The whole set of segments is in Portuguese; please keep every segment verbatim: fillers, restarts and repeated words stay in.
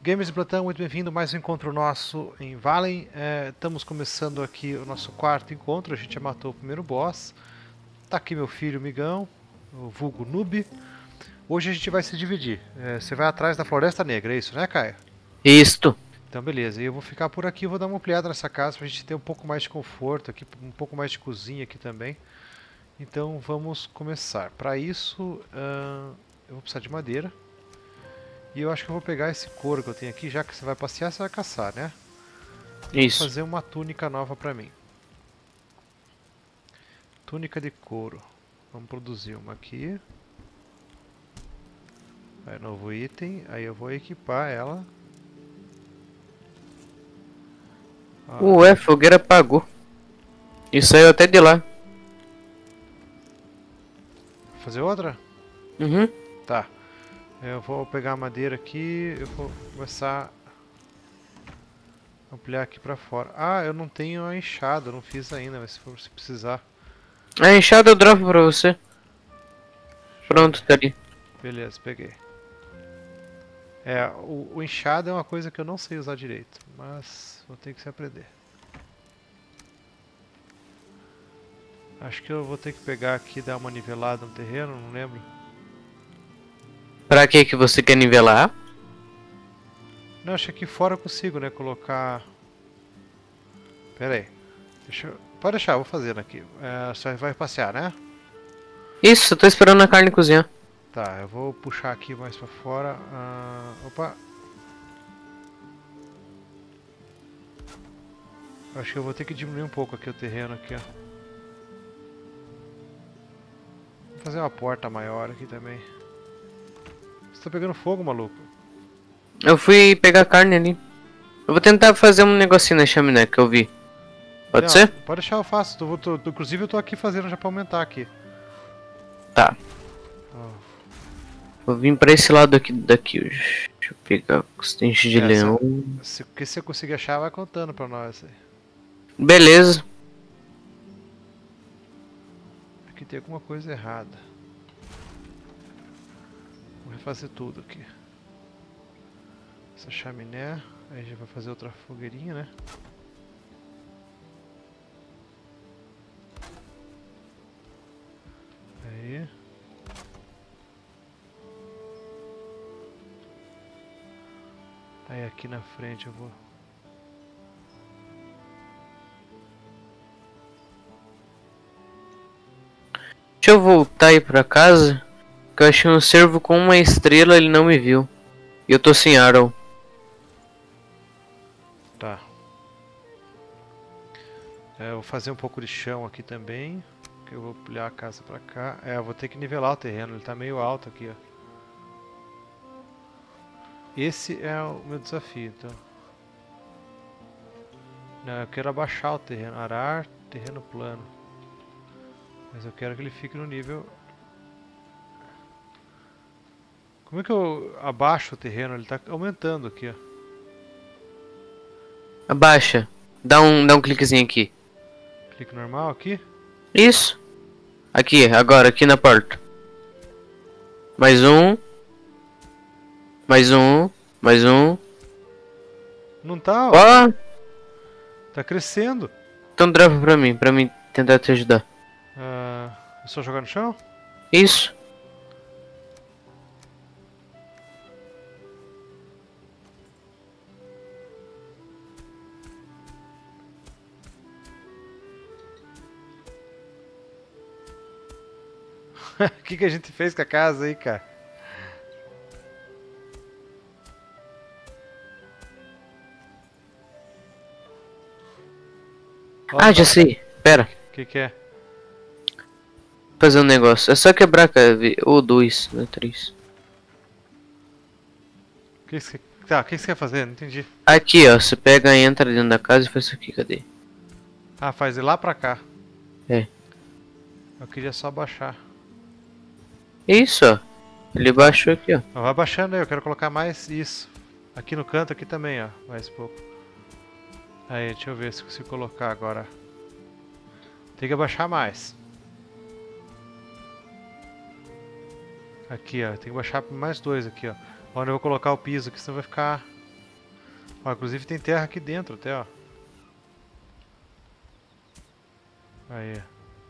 Gamers de Platão, muito bem-vindo a mais um encontro nosso em Valen. É, estamos começando aqui o nosso quarto encontro, a gente já matou o primeiro boss. Tá aqui meu filho Migão, o vulgo Noob. Hoje a gente vai se dividir. É, você vai atrás da Floresta Negra, é isso, né, Caio? Isto. Então beleza, e eu vou ficar por aqui, vou dar uma ampliada nessa casa pra gente ter um pouco mais de conforto aqui, um pouco mais de cozinha aqui também. Então vamos começar. Para isso, uh, eu vou precisar de madeira. E eu acho que eu vou pegar esse couro que eu tenho aqui, já que você vai passear, você vai caçar, né? Eu vou Isso. fazer uma túnica nova pra mim. Túnica de couro. Vamos produzir uma aqui. Aí, novo item. Aí eu vou equipar ela. Ah, Ué, fogueira apagou. E saiu até de lá. fazer outra? Uhum. Tá. Eu vou pegar a madeira aqui. Eu vou começar a ampliar aqui pra fora. Ah, eu não tenho a enxada. Eu não fiz ainda, mas se for se precisar. A enxada eu dropo pra você. Pronto, tá ali. Beleza, peguei. É, o, o enxada é uma coisa que eu não sei usar direito, mas vou ter que se aprender. Acho que eu vou ter que pegar aqui e dar uma nivelada no terreno, não lembro. Pra que que você quer nivelar? Não, acho que aqui fora eu consigo, né, colocar... Pera aí. Deixa eu... Pode deixar, eu vou fazendo aqui. É, só vai passear, né? Isso, eu tô esperando a carne cozinhar. Tá, eu vou puxar aqui mais pra fora. Ah, opa. Acho que eu vou ter que diminuir um pouco aqui o terreno aqui, ó. Vou fazer uma porta maior aqui também. Você tá pegando fogo, maluco? Eu fui pegar carne ali. Eu vou tentar fazer um negocinho na chaminé que eu vi. Pode Não, ser? pode deixar, eu faço. Tô, tô, tô, inclusive eu tô aqui fazendo já pra aumentar aqui. Tá. Ó. Vou vir pra esse lado aqui daqui hoje. Deixa eu pegar os dentes de Essa, leão. se, que se eu conseguir achar, vai contando pra nós aí. Beleza. Aqui tem alguma coisa errada. Vou refazer tudo aqui. Essa chaminé. Aí a gente vai fazer outra fogueirinha, né? Aí. Aí aqui na frente eu vou... Deixa eu voltar aí pra casa. Que eu achei um cervo com uma estrela, ele não me viu. E eu tô sem arrow. Tá. É, eu vou fazer um pouco de chão aqui também. Que eu vou ampliar a casa pra cá. É, eu vou ter que nivelar o terreno, ele tá meio alto aqui, ó. Esse é o meu desafio, então. Não, eu quero abaixar o terreno. Arar, terreno plano. Mas eu quero que ele fique no nível... Como é que eu abaixo o terreno? Ele tá aumentando aqui, ó. Abaixa. Dá um, dá um cliquezinho aqui. Clique normal aqui. Isso. Aqui, agora, aqui na porta. Mais um. Mais um. Mais um. Não tá, ó. Ó. Tá crescendo. Então dropa pra mim, pra mim tentar te ajudar. Ah, é só jogar no chão? Isso. O que, que a gente fez com a casa aí, cara? Ah, já sei. Pera. O que, que é? Fazer um negócio. É só quebrar, cara. Ou dois, não é três. O que você... Tá, o que você quer fazer? Não entendi. Aqui, ó. Você pega, entra dentro da casa e faz isso aqui. Cadê? Ah, faz ir lá pra cá. É. Eu queria só baixar. Isso, ó. Ele baixou aqui, ó. Vai baixando aí, eu quero colocar mais isso. Aqui no canto, aqui também, ó. Mais pouco. Aí, deixa eu ver se consigo colocar agora. Tem que abaixar mais. Aqui, ó. Tem que baixar mais dois aqui, ó. Onde eu vou colocar o piso aqui, senão vai ficar... Ó, inclusive tem terra aqui dentro até, ó. Aí.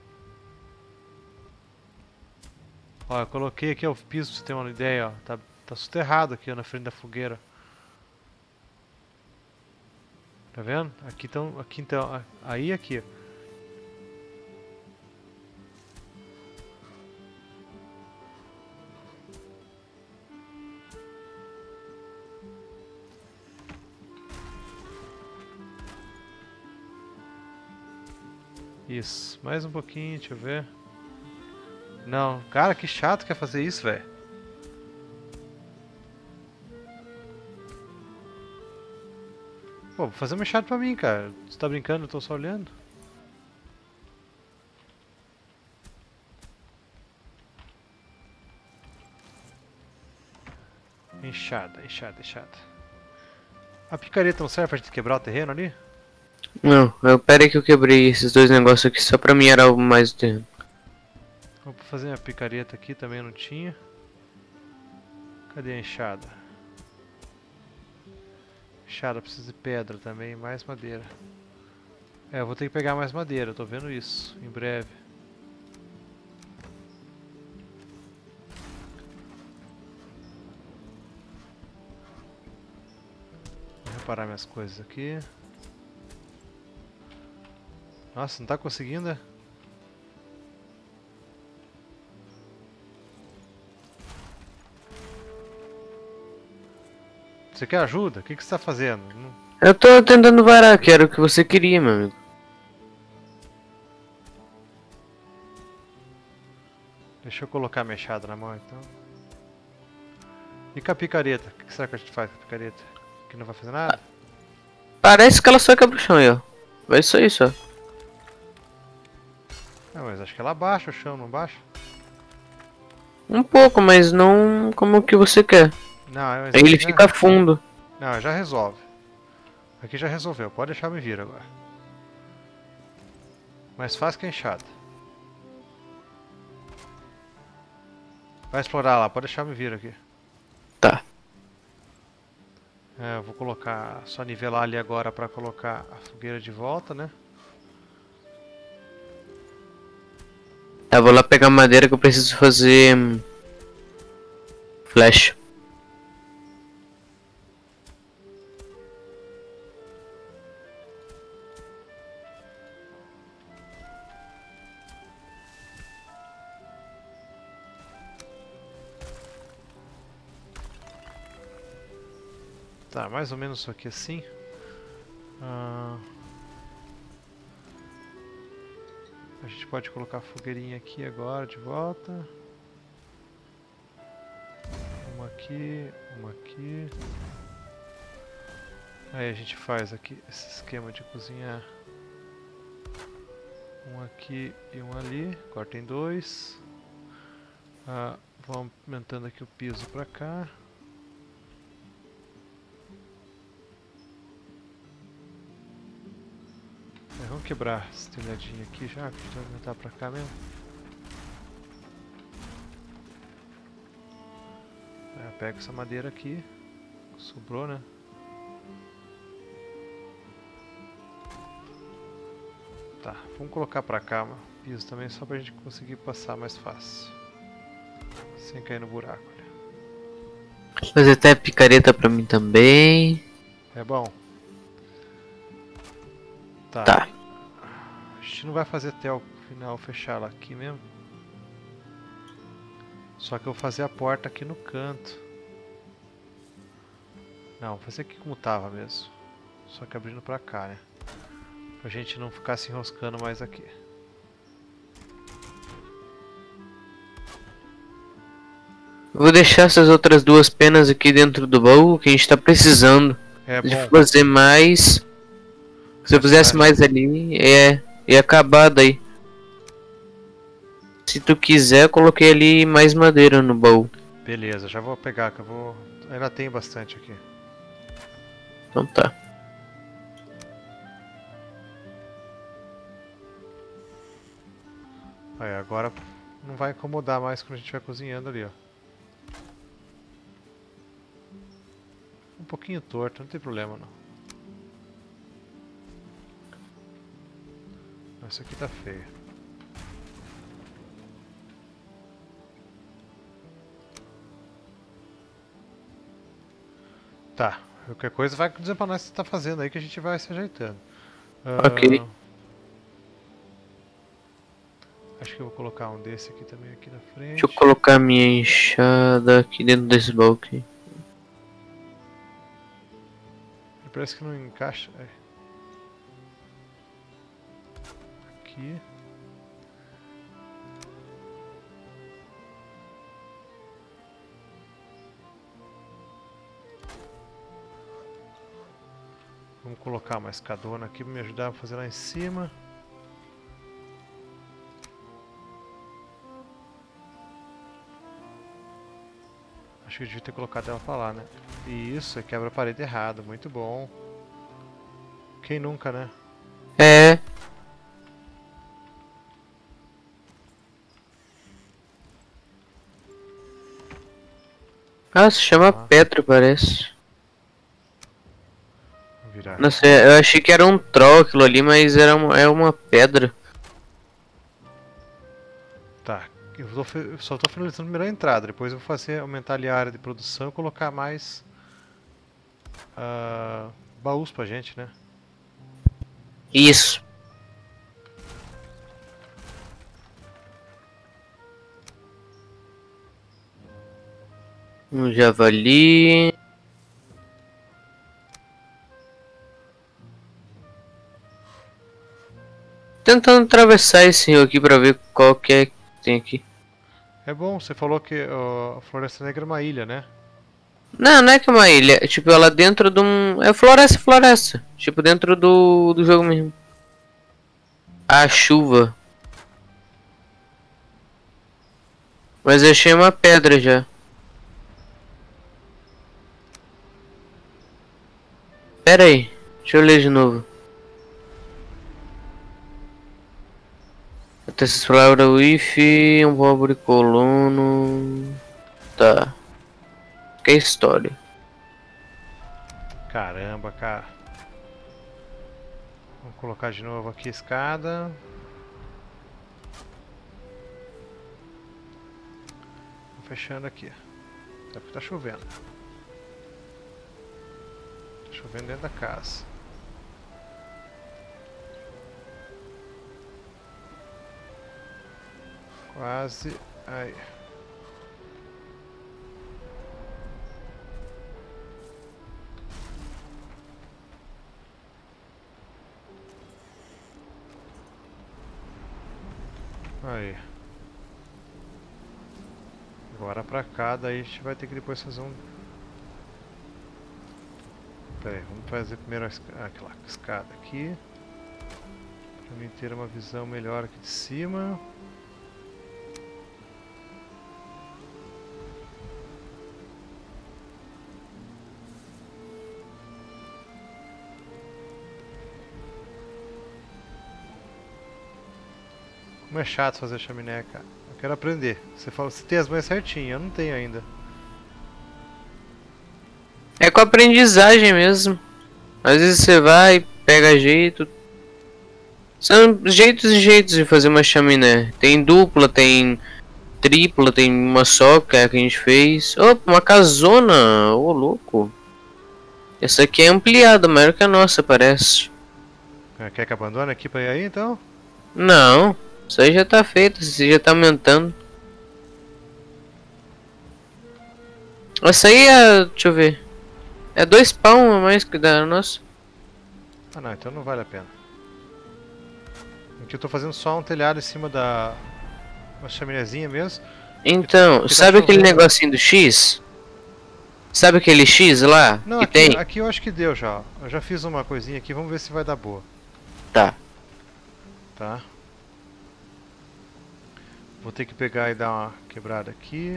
Ó, eu coloquei aqui ó, o piso pra você ter uma ideia, ó. Tá, tá soterrado aqui ó, na frente da fogueira. Tá vendo? Aqui então, aqui então, aí e aqui. Isso, mais um pouquinho, deixa eu ver. Não, cara, que chato que é fazer isso, velho. Pô, vou fazer uma chato pra mim, cara. Você tá brincando? Eu tô só olhando. Enxada, enxada, enxada. A picareta não serve pra gente quebrar o terreno ali? Não, eu pera aí que eu quebrei esses dois negócios aqui só pra mim era mais o terreno. Vou fazer uma picareta aqui, também não tinha. Cadê a enxada? Enxada precisa de pedra também, mais madeira. É, eu vou ter que pegar mais madeira, eu tô vendo isso, em breve. Vou reparar minhas coisas aqui. Nossa, não tá conseguindo, é? Você quer ajuda? O que, que você tá fazendo? Não... Eu tô tentando varar, que era o que você queria, meu amigo. Deixa eu colocar a mechada na mão então. E com a picareta? O que será que a gente faz com a picareta? Que não vai fazer nada? Parece que ela só quebra o chão aí, ó. Vai só isso, ó. Ah, mas acho que ela baixa o chão, não baixa? Um pouco, mas não como que você quer. Não, mas Aí ele já... fica fundo. Não, já resolve. Aqui já resolveu, pode deixar me vir agora. Mais fácil que a enxada. Vai explorar lá, pode deixar me vir aqui. Tá. É, eu vou colocar, só nivelar ali agora pra colocar a fogueira de volta, né? Eu vou lá pegar madeira que eu preciso fazer... hum, flash. Tá, mais ou menos isso aqui assim. Ah, a gente pode colocar a fogueirinha aqui agora de volta. Uma aqui, uma aqui. Aí a gente faz aqui esse esquema de cozinhar. Um aqui e um ali. Corta em dois. Ah, vamos aumentando aqui o piso pra cá. É, vamos quebrar esse telhadinho aqui já, que vai aumentar pra cá mesmo. É, pega essa madeira aqui, sobrou, né? Tá, vamos colocar pra cá o piso também, só pra gente conseguir passar mais fácil. Sem cair no buraco. Olha. Fazer até picareta pra mim também. É bom. Tá. Tá. A gente não vai fazer até o final fechar ela aqui mesmo. Só que eu vou fazer a porta aqui no canto. Não, vou fazer aqui como tava mesmo. Só que abrindo pra cá, né? Pra gente não ficar se enroscando mais aqui. Vou deixar essas outras duas penas aqui dentro do baú que a gente tá precisando É de bom. fazer mais. Se eu fizesse mais ali, é, ia acabar daí. Se tu quiser, eu coloquei ali mais madeira no baú. Beleza, já vou pegar que eu vou... Ainda tem bastante aqui. Então tá. Aí, agora não vai incomodar mais quando a gente vai cozinhando ali, ó. Um pouquinho torto, não tem problema não. Essa aqui tá feia. Tá, qualquer coisa vai dizer pra nós o que você tá fazendo aí que a gente vai se ajeitando. Ok. Uh, acho que eu vou colocar um desse aqui também aqui na frente. Deixa eu colocar minha enxada aqui dentro desse baú aqui. Parece que não encaixa. É. Aqui. Vamos colocar uma escadona aqui para me ajudar a fazer lá em cima. Acho que eu devia ter colocado ela pra lá, né? Isso, quebra a parede errado, muito bom. Quem nunca, né? É. Ah, se chama Ah. Petro, parece. Vou virar Não sei, eu achei que era um troll aquilo ali, mas era uma, é uma pedra. Tá, eu tô, eu só estou finalizando a primeira entrada, depois eu vou fazer aumentar ali a área de produção e colocar mais uh, baús pra gente, né? Isso. Um javali. Tentando atravessar esse rio aqui pra ver qual que é que tem aqui. É bom, você falou que uh, a Floresta Negra é uma ilha, né? Não, não é que é uma ilha. É tipo, ela dentro de um... É floresta, floresta. Tipo, dentro do, do jogo mesmo. A chuva. Mas eu achei uma pedra já. Pera aí. Deixa eu ler de novo. Até se explorar o Wi-Fi, um pobre colono. Tá. Que história. Caramba, cara. Vamos colocar de novo aqui a escada. Vou fechando aqui. Até porque tá chovendo. Tá chovendo dentro da casa. Quase. Aí. Aí. Agora pra cá, daí a gente vai ter que depois fazer um... Pera aí, vamos fazer primeiro a escada, aquela escada aqui. Pra mim ter uma visão melhor aqui de cima. Como é chato fazer chaminé, cara. Eu quero aprender. Você fala, você tem as manhas certinhas, eu não tenho ainda. É com aprendizagem mesmo. Às vezes você vai, pega jeito. São jeitos e jeitos de fazer uma chaminé. Tem dupla, tem tripla, tem uma só que é a que a gente fez. Opa, uma casona! Ô, louco. Essa aqui é ampliada, maior que a nossa, parece. Quer que abandone aqui pra ir aí, então? Não, isso aí já tá feito, isso já tá aumentando. Essa aí é... deixa eu ver. É dois pão a mais que da nossa. Ah não, então não vale a pena. Aqui eu tô fazendo só um telhado em cima da... uma chaminézinha mesmo. Então, Porque tá sabe aquele chovendo. negocinho do X? Sabe aquele X lá Não, que aqui, tem? aqui eu acho que deu já. Eu já fiz uma coisinha aqui, vamos ver se vai dar boa. Tá. Tá? Vou ter que pegar e dar uma quebrada aqui.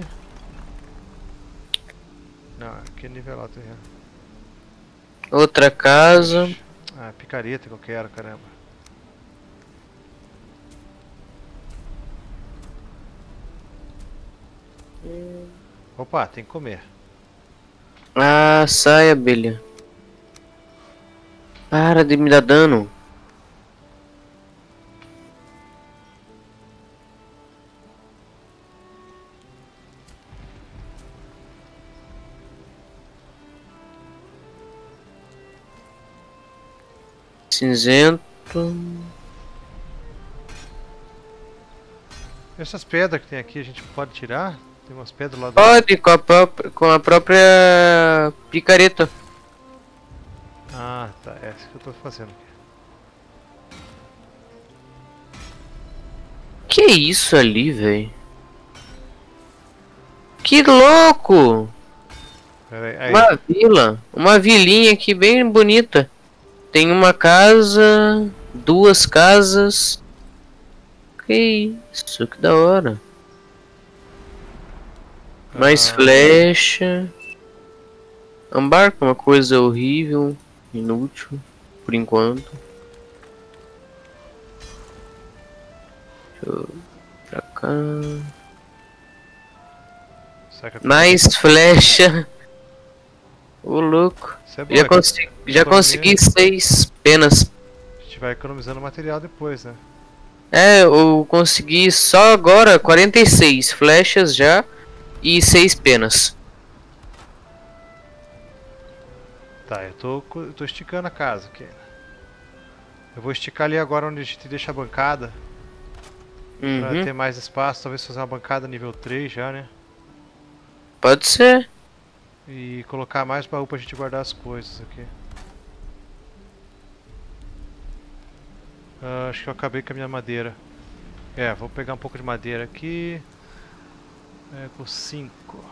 Não, aqui é nivelar o terreno. Outra casa. Ah, picareta que eu quero, caramba. Opa, tem que comer. Ah, sai, abelha. Para de me dar dano. cinzento. Essas pedras que tem aqui a gente pode tirar? Tem umas pedras lá do... Pode, com a, própria, com a própria picareta. Ah, tá. É isso que eu tô fazendo aqui. Que isso ali, velho? Que louco! Pera aí. Aí. Uma vila. Uma vilinha aqui bem bonita. Tem uma casa, duas casas. Que isso, que da hora. Mais Ah. flecha. Ambar, que é uma coisa horrível, inútil, por enquanto. Deixa eu... pra cá. Será que eu- Mais flecha. Ô louco. Isso é bom, Já, é que consegui, já economia. consegui seis penas. A gente vai economizando material depois, né? É, eu consegui só agora quarenta e seis flechas já e seis penas. Tá, eu tô, co- eu tô esticando a casa aqui. Eu vou esticar ali agora onde a gente deixa a bancada. Pra Uhum. ter mais espaço, talvez fazer uma bancada nível três já, né? Pode ser. E colocar mais baú pra gente guardar as coisas aqui. Ah, acho que eu acabei com a minha madeira. É, vou pegar um pouco de madeira aqui. É, com cinco.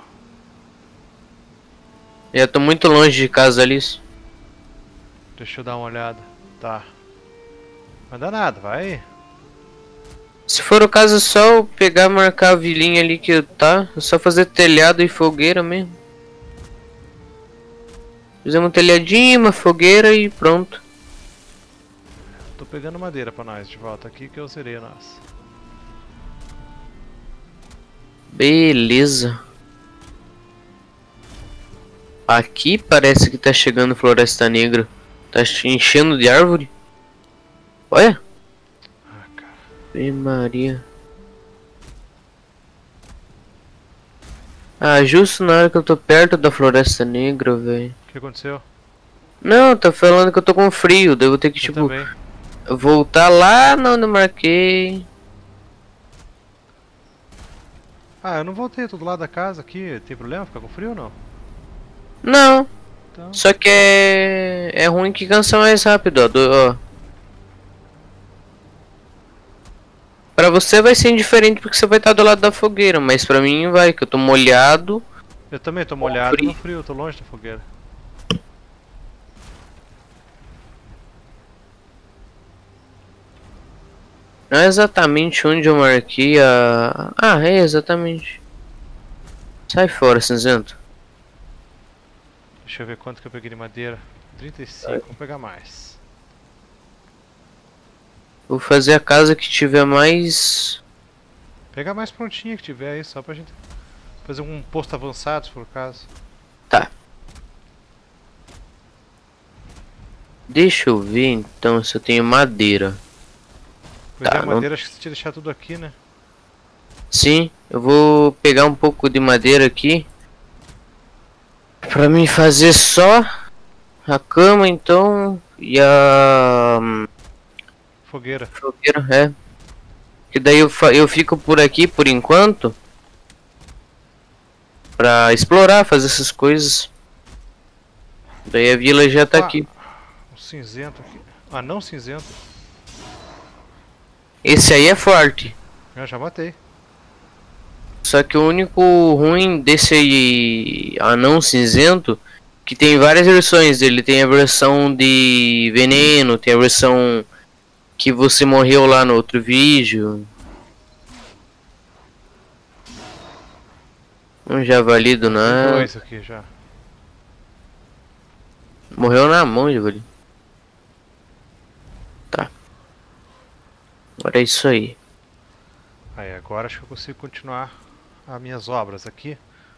Já tô muito longe de casa, Alice. Deixa eu dar uma olhada. Tá. Não dá nada, vai. Se for o caso, é só eu pegar e marcar a vilinha ali que tá. É só fazer telhado e fogueira mesmo. Fizemos um telhadinho, uma fogueira e pronto. Tô pegando madeira pra nós de volta aqui que eu zerei nós. Beleza. Aqui parece que tá chegando Floresta Negra. Tá enchendo de árvore. Olha. Ah, cara. Ave Maria. Ah, justo na hora que eu tô perto da Floresta Negra, velho. O que aconteceu? Não, tá falando que eu tô com frio. Devo ter que, Eu tipo, também. voltar lá onde eu marquei. Ah, eu não voltei, tô do lado da casa aqui. Tem problema ficar com frio ou não? Não, Então. só que é, é ruim que cansa mais rápido, ó. Do, ó. Pra você vai ser indiferente porque você vai estar do lado da fogueira, mas pra mim vai, que eu tô molhado. Eu também tô molhado frio. no frio, tô longe da fogueira. Não é exatamente onde eu marquei a... Ah, é exatamente. Sai fora, cinzento. Deixa eu ver quanto que eu peguei de madeira. trinta e cinco, vou pegar mais. Vou fazer a casa que tiver mais... Pegar mais prontinha que tiver aí, só pra gente fazer um posto avançado, se for o caso. Tá. Deixa eu ver então se eu tenho madeira. Pois Tá, é, a não- madeira acho que você tinha deixado tudo aqui, né? Sim, eu vou pegar um pouco de madeira aqui. Pra mim fazer só a cama então e a hum, Fogueira. fogueira, é. Que daí eu, fa- eu fico por aqui por enquanto. Pra explorar, fazer essas coisas. Daí a vila já tá Opa, aqui. um cinzento aqui. Ah, não cinzento. Esse aí é forte. Eu já matei. Só que o único ruim desse anão cinzento, que tem várias versões dele, tem a versão de veneno, tem a versão que você morreu lá no outro vídeo. Um javali do Tem nada. dois aqui já. Morreu na mão, javali. Tá. Agora é isso aí. Aí, agora acho que eu consigo continuar as minhas obras aqui.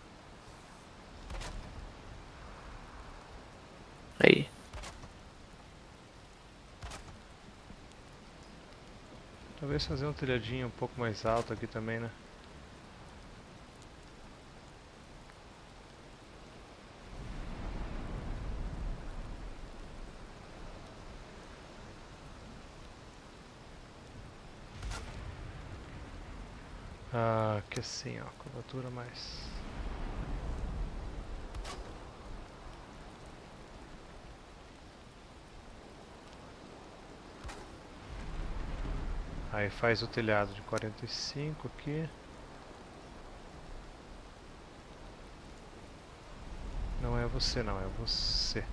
Aí. Talvez fazer um telhadinho um pouco mais alto aqui também, né? Ah, que assim, ó, curvatura mais. Aí faz o telhado de quarenta e cinco aqui. Não é você não, é você.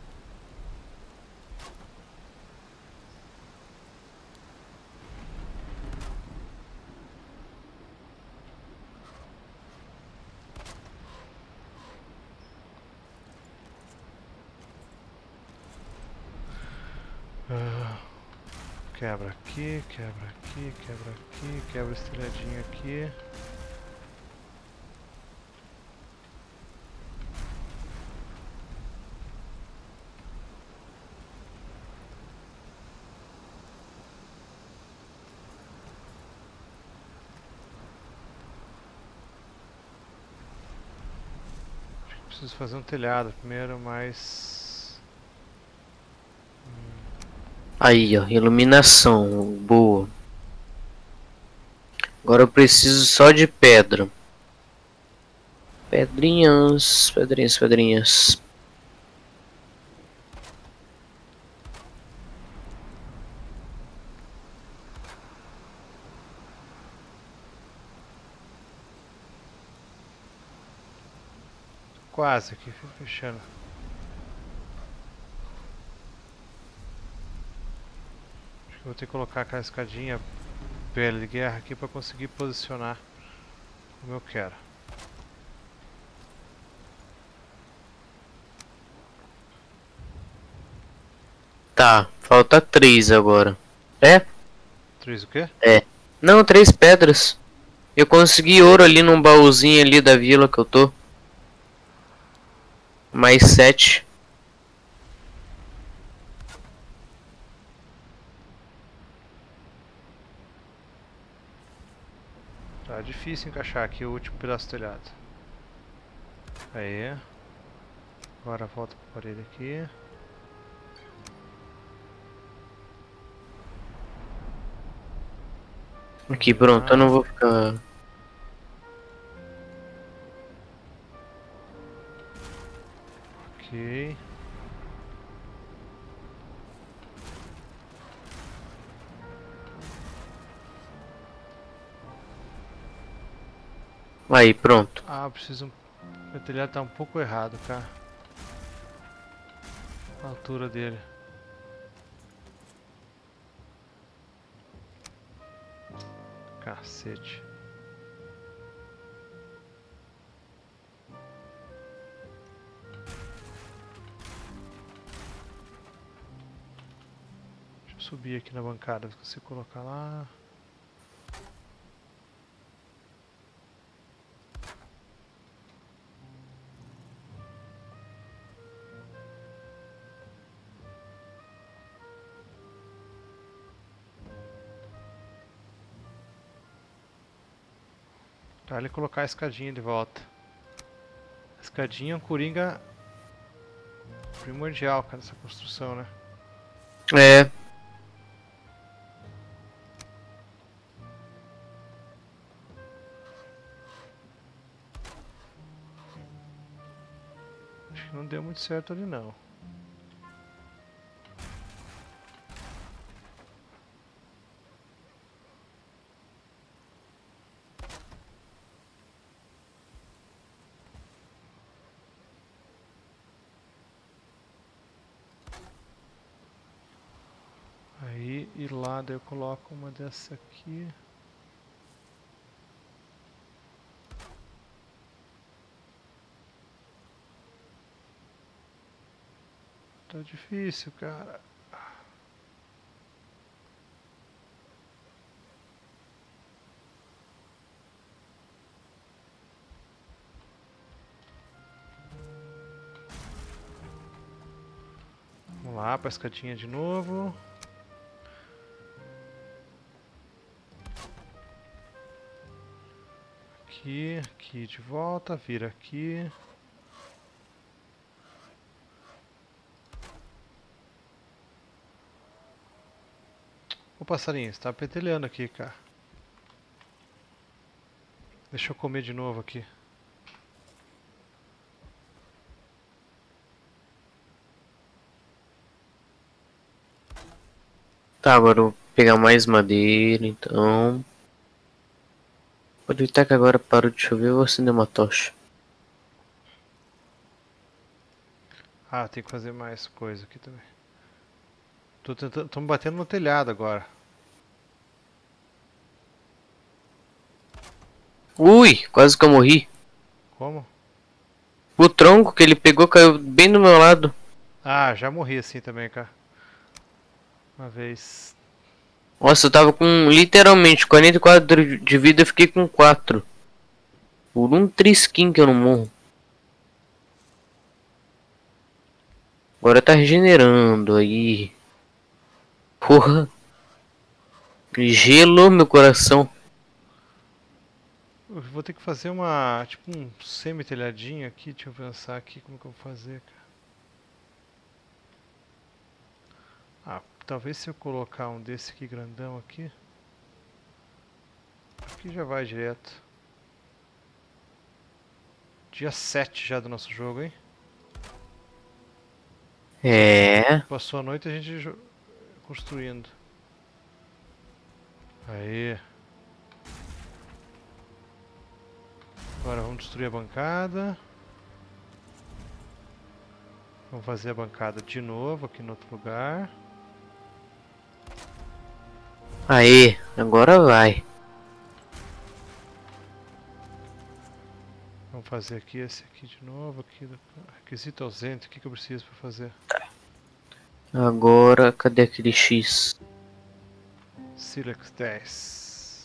Ah, quebra aqui, quebra aqui, quebra aqui, quebra esse telhadinho aqui. Preciso fazer um telhado primeiro, mas... Aí, ó, iluminação, boa. Agora eu preciso só de pedra. Pedrinhas, pedrinhas, pedrinhas. Quase aqui, fechando. Acho que vou ter que colocar aquela escadinha velha de guerra aqui para conseguir posicionar como eu quero. Tá, falta três agora. É? Três o quê? É. Não, três pedras. Eu consegui ouro ali num baúzinho ali da vila que eu tô. Mais sete. Tá difícil encaixar aqui o último pedaço do telhado. Aí. Agora volta para a parede aqui. Aqui, pronto, eu não vou ficar... Ok. Aí, pronto. Ah, preciso... Meu telhado tá um pouco errado, cara. A altura dele. Cacete. Deixa eu subir aqui na bancada, se você colocar lá. Pra ele colocar a escadinha de volta. A escadinha é um coringa primordial, cara, nessa construção, né? É. Acho que não deu muito certo ali, não. Aí, e lá, daí eu coloco uma dessa aqui. Tá difícil, cara. Vamos lá, pra escadinha de novo. Aqui, aqui de volta, vira aqui. Ô passarinho, você tá petelhando aqui, cara. Deixa eu comer de novo aqui. Tá, agora eu vou pegar mais madeira, então. Pode evitar que agora parou de chover, eu vou acender uma tocha. Ah, tem que fazer mais coisa aqui também. Tô tentando, tô me batendo no telhado agora. Ui, quase que eu morri. Como? O tronco que ele pegou caiu bem do meu lado. Ah, já morri assim também, cara. Uma vez. Nossa, eu tava com literalmente quarenta e quatro de vida, eu fiquei com quatro. Por um trisquinho que eu não morro. Agora tá regenerando aí. Porra. Gelou meu coração. Eu vou ter que fazer uma. Tipo um semi-telhadinho aqui. Deixa eu pensar aqui como que eu vou fazer, cara. Ah, talvez se eu colocar um desse aqui grandão aqui. Aqui já vai direto. Dia sete já do nosso jogo, hein? É. Passou a noite a gente construindo. Aí. Agora vamos destruir a bancada. Vamos fazer a bancada de novo aqui no outro lugar. Aê, agora vai. Vamos fazer aqui esse aqui de novo. Aqui, requisito ausente. O que, que eu preciso para fazer? Agora, cadê aquele X? Silex dez.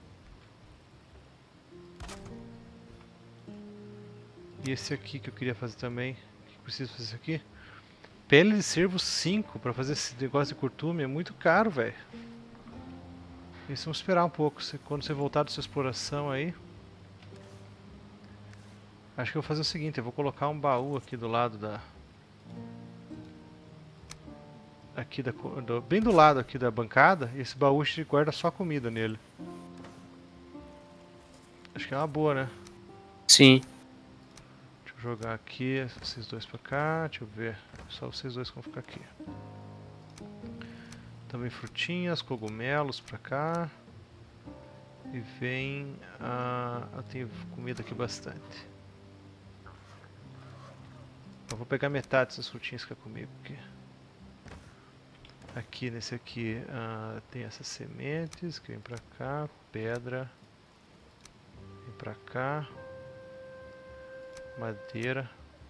E esse aqui que eu queria fazer também. O que eu preciso fazer isso aqui? Pele de cervo cinco para fazer esse negócio de curtume é muito caro, velho. Isso, vamos esperar um pouco. Quando você voltar da sua exploração aí. Acho que eu vou fazer o seguinte, eu vou colocar um baú aqui do lado da... Aqui da... Do, bem do lado aqui da bancada, e esse baú a gente guarda só comida nele. Acho que é uma boa, né? Sim. Deixa eu jogar aqui, esses dois pra cá, deixa eu ver. Só vocês dois que vão ficar aqui. Também frutinhas, cogumelos pra cá. E vem... Ah, eu tenho comida aqui bastante. Eu vou pegar metade dessas frutinhas que é comigo aqui. Aqui nesse aqui uh, tem essas sementes que vem pra cá, pedra, vem pra cá, madeira.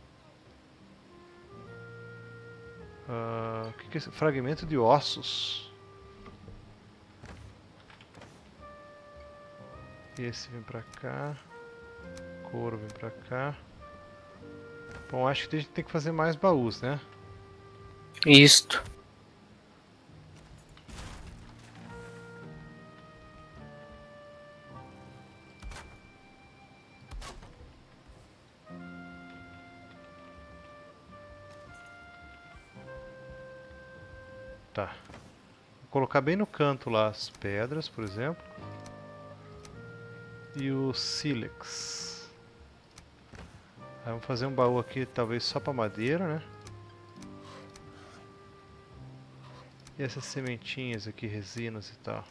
O uh, que, que é esse? Fragmento de ossos. Esse vem pra cá, couro vem pra cá. Bom, acho que a gente tem que fazer mais baús, né? Isto. Tá. Vou colocar bem no canto lá as pedras, por exemplo. E o sílex. Aí vamos fazer um baú aqui, talvez só para madeira, né? E essas sementinhas aqui, resinas e tal.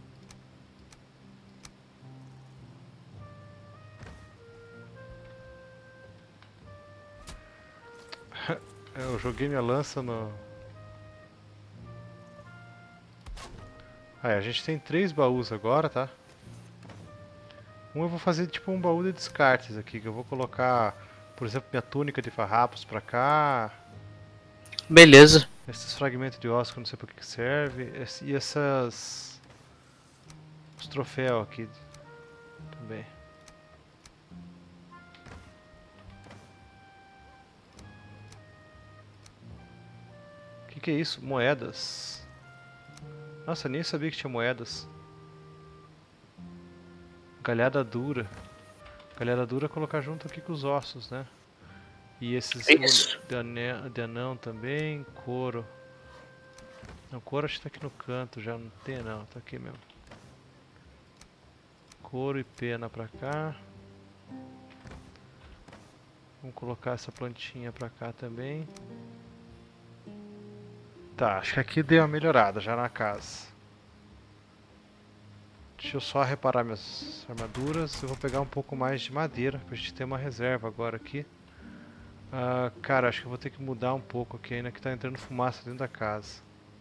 Eu joguei minha lança no... Ah, a gente tem três baús agora, tá? Um eu vou fazer tipo um baú de descartes aqui, que eu vou colocar, por exemplo, minha túnica de farrapos pra cá. Beleza. Esses fragmentos de osso que eu não sei pra que serve. Esse, e essas... Os troféus aqui também. O que, que é isso? Moedas. Nossa, nem sabia que tinha moedas. Galhada dura. Galhada dura colocar junto aqui com os ossos, né? E esses Isso. de, anel, de anão também, couro. Não, couro acho que tá aqui no canto já, não tem não, tá aqui mesmo. couro e pena pra cá. Vamos colocar essa plantinha pra cá também. Tá, acho que aqui deu uma melhorada já na casa. Deixa eu só reparar minhas armaduras. Eu vou pegar um pouco mais de madeira pra gente ter uma reserva agora aqui. Ah, cara, acho que eu vou ter que mudar um pouco aqui ainda, que tá entrando fumaça dentro da casa.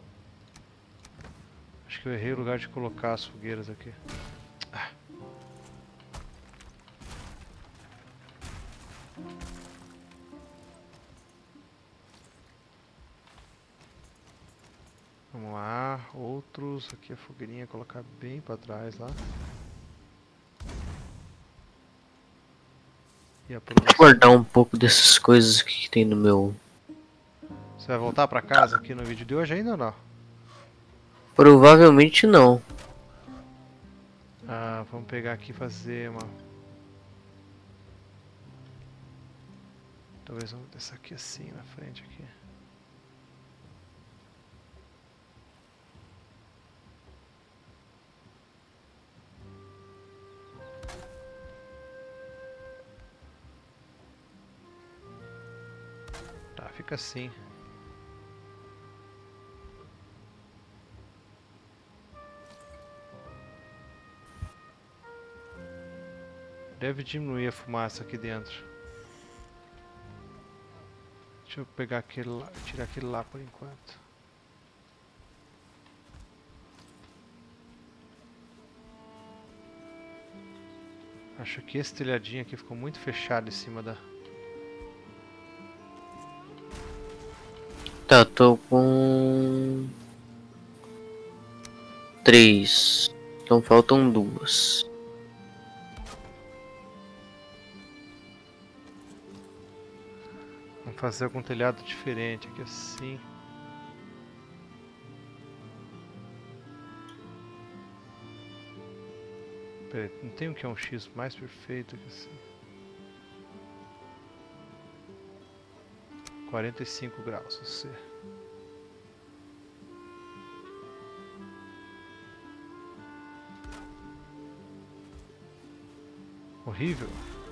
Acho que eu errei o lugar de colocar as fogueiras aqui. Ah. Vamos lá, outros. Aqui a fogueirinha, colocar bem pra trás lá. E Vou guardar um pouco dessas coisas que tem no meu... Você vai voltar pra casa aqui no vídeo de hoje ainda ou não? Provavelmente não. Ah, vamos pegar aqui e fazer uma... Talvez vamos dessa aqui assim, na frente aqui. Tá, fica assim. Deve diminuir a fumaça aqui dentro. Deixa eu pegar aquele lá, tirar aquele lá por enquanto. Acho que esse telhadinho aqui ficou muito fechado em cima da... Tá, tô com... Três. Então faltam duas. Vamos fazer algum telhado diferente aqui assim. Pera aí, não tem um que é um X mais perfeito aqui assim. quarenta e cinco graus, você. Horrível.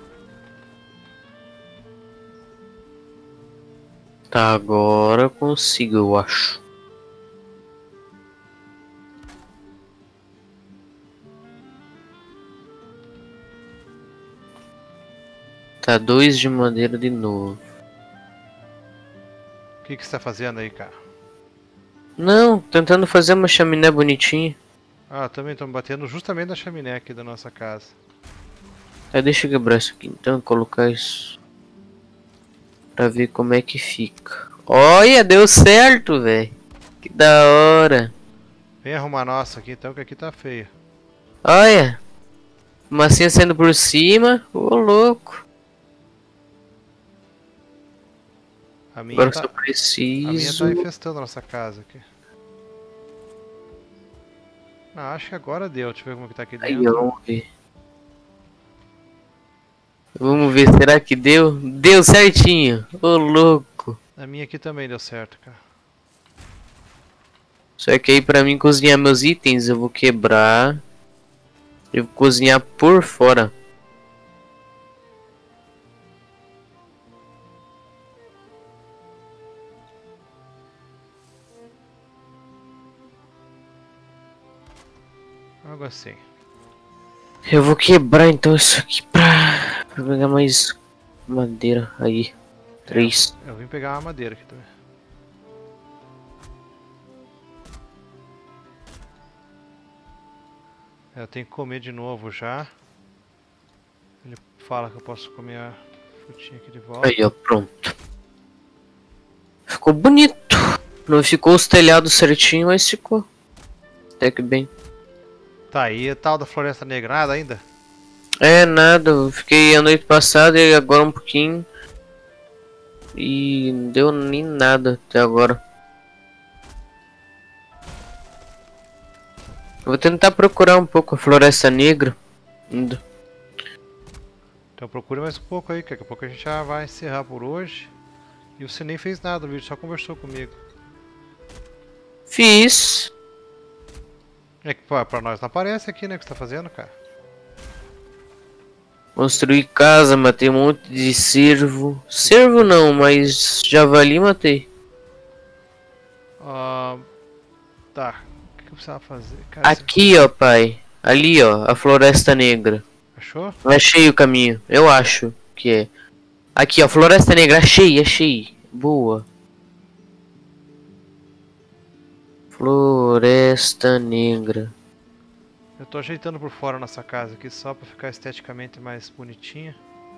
Tá, agora eu consigo, eu acho. Tá, dois de madeira de novo. O que que você tá fazendo aí, cara? Não, tentando fazer uma chaminé bonitinha. Ah, também estamos batendo justamente na chaminé aqui da nossa casa. Tá, deixa eu quebrar isso aqui então, colocar isso. Pra ver como é que fica. Olha, deu certo, velho. Que da hora. Vem arrumar a nossa aqui então, que aqui tá feia. Olha. Massinha saindo por cima. Ô, louco. A minha Agora tá, só a minha preciso... tá infestando a nossa casa aqui. Ah, acho que agora deu. Deixa eu ver como que tá aqui Aí, dentro. vamos ver. Vamos ver, será que deu? Deu certinho. Ô, louco. A minha aqui também deu certo, cara. Só que aí pra mim cozinhar meus itens eu vou quebrar. Eu vou cozinhar por fora. Algo assim. Eu vou quebrar então isso aqui pra, pra pegar mais madeira. Aí, três. Eu vim pegar uma madeira aqui também. Eu tenho que comer de novo já. Ele fala que eu posso comer a frutinha aqui de volta. Aí, ó, pronto. Ficou bonito. Não ficou os telhados certinho, mas ficou até que bem. Tá aí, a tal da Floresta Negra, nada ainda? É, nada. Eu fiquei a noite passada e agora um pouquinho. E não deu nem nada até agora. Eu vou tentar procurar um pouco a Floresta Negra. Ainda. Então procure mais um pouco aí, que daqui a pouco a gente já vai encerrar por hoje. E você nem fez nada, o vídeo só conversou comigo. Fiz. É que pô, pra nós não aparece aqui, né, o que você tá fazendo, cara. Construí casa, matei um monte de cervo. Cervo não, mas javali matei. Ah, tá. O que eu precisava fazer? Cara, esse- Aqui, ó, pai. Ali, ó, a Floresta Negra. achou? Achei o caminho. Eu acho que é. Aqui, ó, Floresta Negra. Achei, achei. Boa. Floresta Negra. Eu tô ajeitando por fora nossa casa aqui só pra ficar esteticamente mais bonitinha.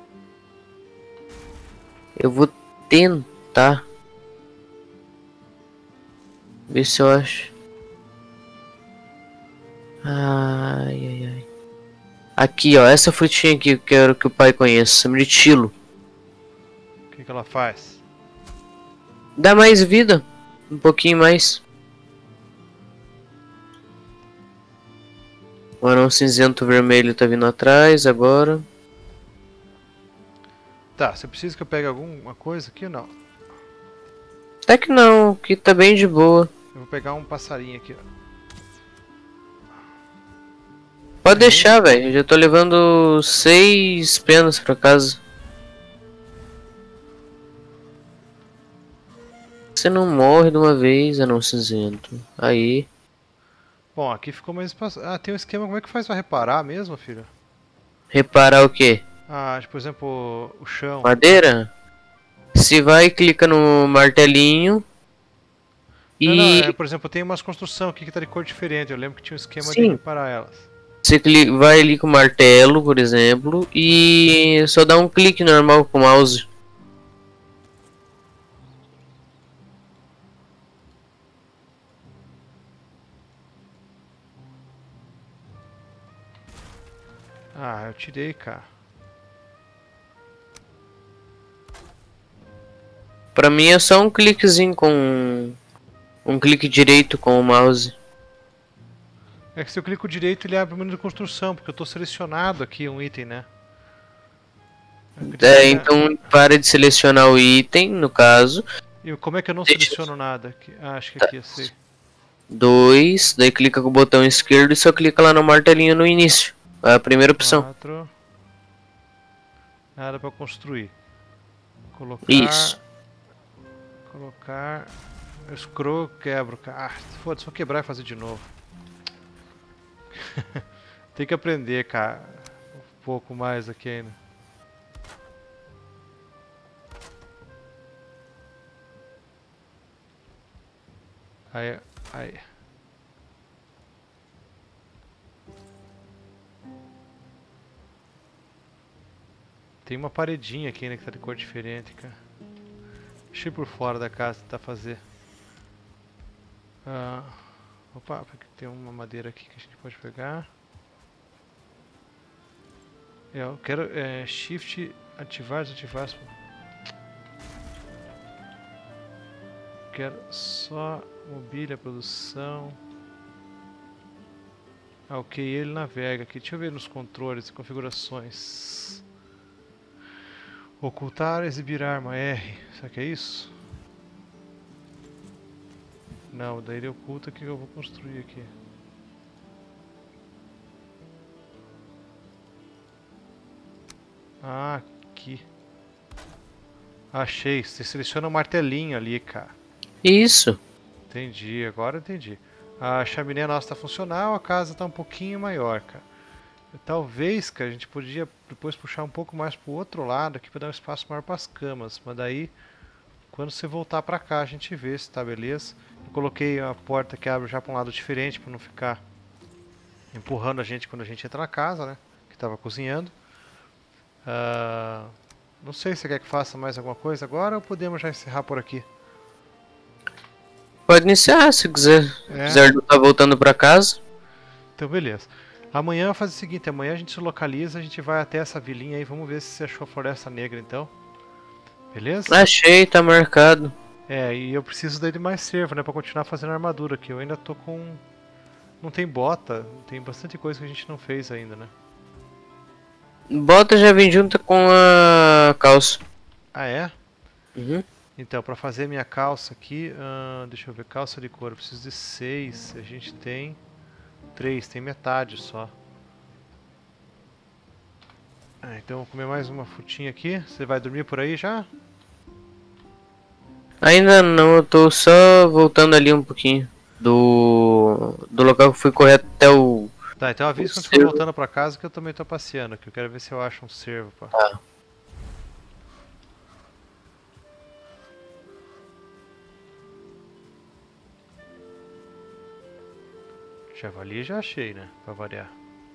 Eu vou tentar ver se eu acho. Ai, ai, ai. Aqui, ó, essa frutinha aqui que eu quero que o pai conheça. Mirtilo. O que, que ela faz? Dá mais vida. Um pouquinho mais. O anão cinzento vermelho tá vindo atrás agora. Tá, você precisa que eu pegue alguma coisa aqui ou não? Até que não, que tá bem de boa. Eu vou pegar um passarinho aqui, ó. Pode deixar, velho. Já tô levando seis penas pra casa. Você não morre de uma vez, anão cinzento. Aí. Bom, aqui ficou mais espaço. Ah, tem um esquema. Como é que faz pra reparar mesmo, filho? Reparar o quê? Ah, por exemplo, o chão. Madeira? Se vai, clica no martelinho. Não, não, é, E por exemplo, tem umas construções aqui que tá de cor diferente. Eu lembro que tinha um esquema de sim, reparar elas. você cli- vai ali com o martelo, por exemplo. E só dá um clique normal com o mouse. Ah, eu tirei, cara. Pra mim é só um cliquezinho com. Um clique direito com o mouse. É que se eu clico direito ele abre o menu de construção, porque eu tô selecionado aqui um item, né? Eu É, queria- então para de selecionar o item, no caso. E como é que eu não Deixa- seleciono nada? Aqui? Ah, acho que Tá. aqui eu sei. Dois, daí clica com o botão esquerdo e só clica lá no martelinho no início. É a primeira opção. Quatro. Nada pra construir. Colocar. Isso. Colocar. Eu scroll, quebro. Ah, foda-se, vou quebrar e fazer de novo. Tem que aprender, cara. Um pouco mais aqui ainda. Aí, aí. Tem uma paredinha aqui ainda que tá de cor diferente, cara. Deixa eu ir por fora da casa tentar fazer. Ah, opa, tem uma madeira aqui que a gente pode pegar. Eu quero é, shift ativar, desativar. Quero só mobília, produção. Ah, ok, ele navega aqui. Deixa eu ver nos controles e configurações. Ocultar, exibir arma, R. Será que é isso? Não, daí ele oculta o que eu vou construir aqui. Ah, aqui. Achei, você seleciona o martelinho ali, cara. Isso. Entendi, agora entendi. A chaminé nossa tá funcional, a casa tá um pouquinho maior, cara. Talvez, cara, a gente podia depois puxar um pouco mais pro outro lado aqui para dar um espaço maior para as camas. Mas daí, quando você voltar para cá, a gente vê se tá beleza. Eu coloquei a porta que abre já para um lado diferente para não ficar empurrando a gente quando a gente entra na casa, né? Que tava cozinhando. Uh, não sei se você quer que faça mais alguma coisa agora ou podemos já encerrar por aqui. Pode iniciar se quiser. Se É. quiser estar voltando pra casa. Então, beleza. Amanhã eu vou fazer o seguinte, amanhã a gente se localiza, a gente vai até essa vilinha aí, vamos ver se você achou a Floresta Negra então. Beleza? Achei, tá marcado. É, e eu preciso daí de mais servo, né, pra continuar fazendo armadura aqui. Eu ainda tô com... Não tem bota, tem bastante coisa que a gente não fez ainda, né? Bota já vem junto com a calça. Ah, é? Uhum. Então, pra fazer minha calça aqui, hum, deixa eu ver, calça de couro, eu preciso de seis, a gente tem três, tem metade só. Ah, então vou comer mais uma frutinha aqui. Você vai dormir por aí já? Ainda não, eu tô só voltando ali um pouquinho do, do local que fui correr até o... Tá, então avisa o quando você for cervo. voltando pra casa que eu também tô passeando aqui. Eu quero ver se eu acho um cervo, pá. Tá. Javali já achei, né? Pra variar.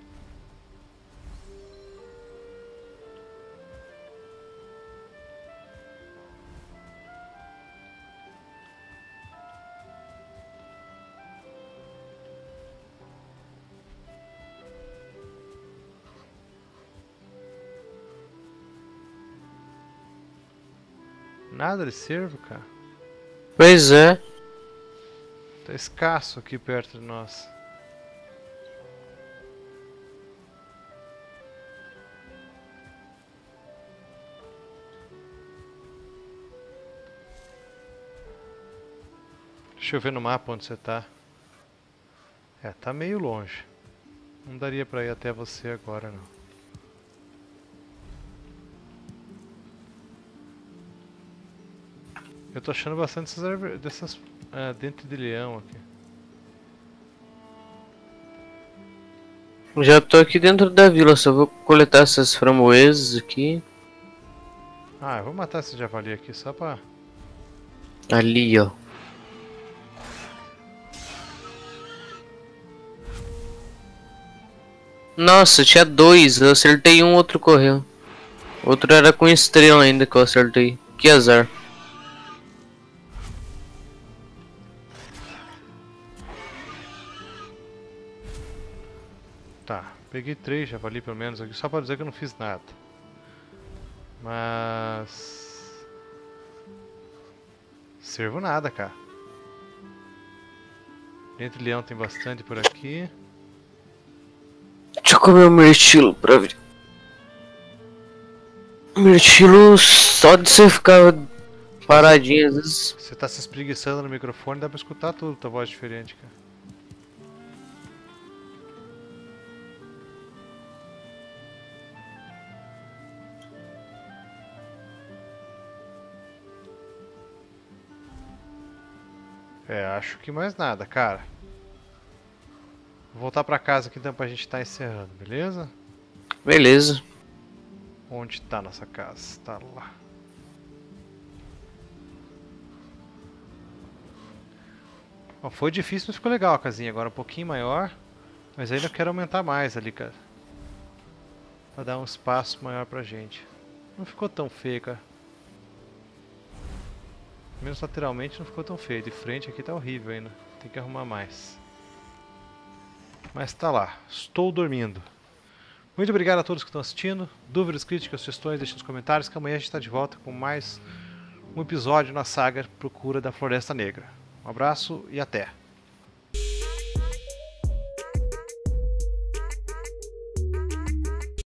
Nada de cervo, cara. Pois é. Tá escasso aqui perto de nós. Deixa eu ver no mapa onde você tá. É, tá meio longe. Não daria pra ir até você agora, não. Eu tô achando bastante dessas, árvores- dessas ah, dente de leão aqui. Já tô aqui dentro da vila, só vou coletar essas framboesas aqui. Ah, eu vou matar esse javali aqui só pra... Ali, ó. Nossa, tinha dois, eu acertei um, outro correu. Outro era com estrela ainda que eu acertei. Que azar. Tá, peguei três javali pelo menos aqui, só pra dizer que eu não fiz nada. Mas... Servo nada, cara. Dente de leão tem bastante por aqui. Deixa eu comer o mirtilo pra ver. Mirtilo, só de você ficar paradinho às vezes. Você tá se espreguiçando no microfone, dá pra escutar tudo, tua voz diferente, cara. É, acho que mais nada, cara. Vou voltar pra casa aqui então pra gente tá encerrando, beleza? Beleza. Onde tá nossa casa? Tá lá. Bom, foi difícil, mas ficou legal a casinha. Agora um pouquinho maior. Mas ainda quero aumentar mais ali, cara. Pra dar um espaço maior pra gente. Não ficou tão feio, cara. Menos lateralmente não ficou tão feio. De frente aqui tá horrível ainda. Tem que arrumar mais. Mas tá lá. Estou dormindo. Muito obrigado a todos que estão assistindo. Dúvidas, críticas, sugestões, deixem nos comentários que amanhã a gente está de volta com mais um episódio na saga Procura da Floresta Negra. Um abraço e até!